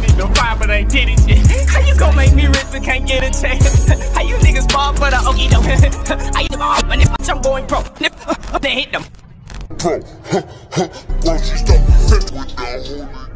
need to fire, but I did it shit. How you gon' make me rich but can't get a check? How you niggas fall for the okie doke? How you all when I'm going pro? They hit them. Bro, won't you stop with that?